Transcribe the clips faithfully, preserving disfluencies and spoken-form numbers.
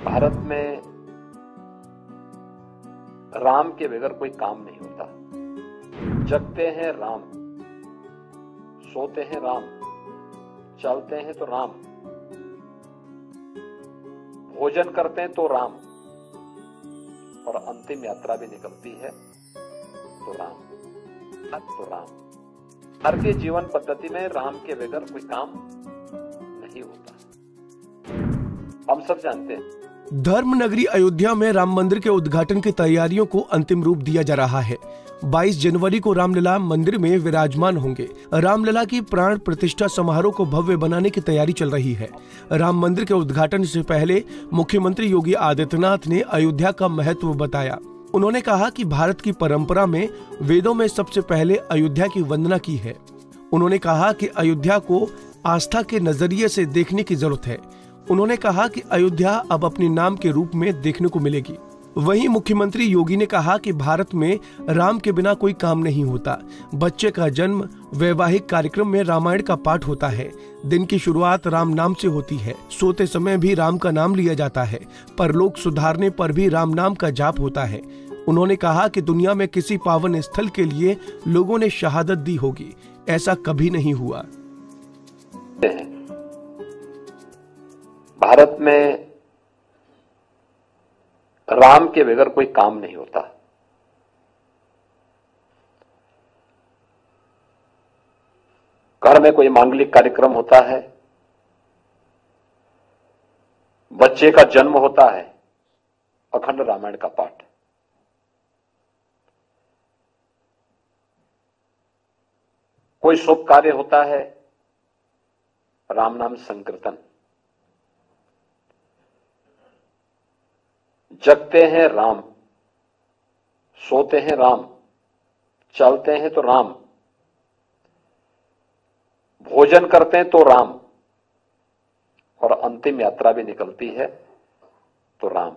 भारत में राम के बगैर कोई काम नहीं होता। जगते हैं राम, सोते हैं राम, चलते हैं तो राम, भोजन करते हैं तो राम, और अंतिम यात्रा भी निकलती है तो राम। तो राम भारतीय जीवन पद्धति में राम के बगैर कोई काम नहीं होता, हम सब जानते हैं। धर्म नगरी अयोध्या में राम मंदिर के उद्घाटन की तैयारियों को अंतिम रूप दिया जा रहा है। बाईस जनवरी को रामलला मंदिर में विराजमान होंगे। रामलला की प्राण प्रतिष्ठा समारोह को भव्य बनाने की तैयारी चल रही है। राम मंदिर के उद्घाटन से पहले मुख्यमंत्री योगी आदित्यनाथ ने अयोध्या का महत्व बताया। उन्होंने कहा कि भारत की परंपरा में वेदों में सबसे पहले अयोध्या की वंदना की है। उन्होंने कहा कि अयोध्या को आस्था के नजरिए से देखने की जरूरत है। उन्होंने कहा कि अयोध्या अब अपने नाम के रूप में देखने को मिलेगी। वहीं मुख्यमंत्री योगी ने कहा कि भारत में राम के बिना कोई काम नहीं होता। बच्चे का जन्म, वैवाहिक कार्यक्रम में रामायण का पाठ होता है। दिन की शुरुआत राम नाम से होती है। सोते समय भी राम का नाम लिया जाता है। परलोक सुधारने पर भी राम नाम का जाप होता है। उन्होंने कहा कि दुनिया में किसी पावन स्थल के लिए लोगों ने शहादत दी होगी, ऐसा कभी नहीं हुआ। भारत में राम के बगैर कोई काम नहीं होता। घर में कोई मांगलिक कार्यक्रम होता है, बच्चे का जन्म होता है, अखंड रामायण का पाठ। कोई शुभ कार्य होता है, राम नाम संकीर्तन। जगते हैं राम, सोते हैं राम, चलते हैं तो राम, भोजन करते हैं तो राम, और अंतिम यात्रा भी निकलती है तो राम।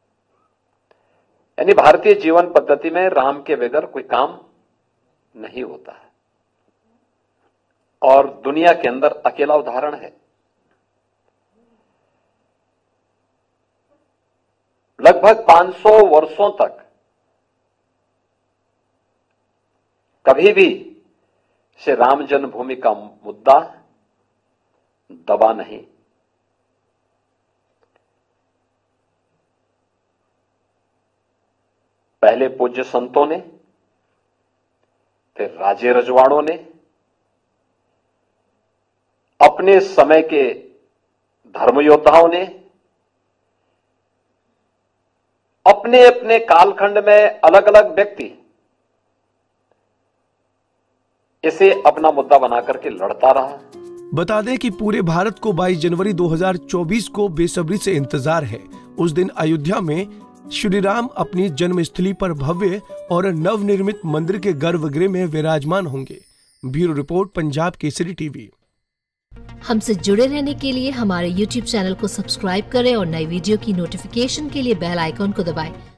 यानी भारतीय जीवन पद्धति में राम के बगैर कोई काम नहीं होता है, और दुनिया के अंदर अकेला उदाहरण है। लगभग पाँच सौ वर्षों तक कभी भी से राम जन्मभूमि का मुद्दा दबा नहीं। पहले पूज्य संतों ने, फिर राजे रजवाड़ों ने, अपने समय के धर्म योद्धाओं ने अपने अपने कालखंड में अलग अलग व्यक्ति इसे अपना मुद्दा बना करके लड़ता रहा। बता दें कि पूरे भारत को बाईस जनवरी दो हज़ार चौबीस को बेसब्री से इंतजार है। उस दिन अयोध्या में श्री राम अपनी जन्मस्थली पर भव्य और नवनिर्मित मंदिर के गर्भगृह में विराजमान होंगे। Bureau report, Punjab Kesari TV. हमसे जुड़े रहने के लिए हमारे यूट्यूब चैनल को सब्सक्राइब करें और नई वीडियो की नोटिफिकेशन के लिए बेल आइकॉन को दबाएं।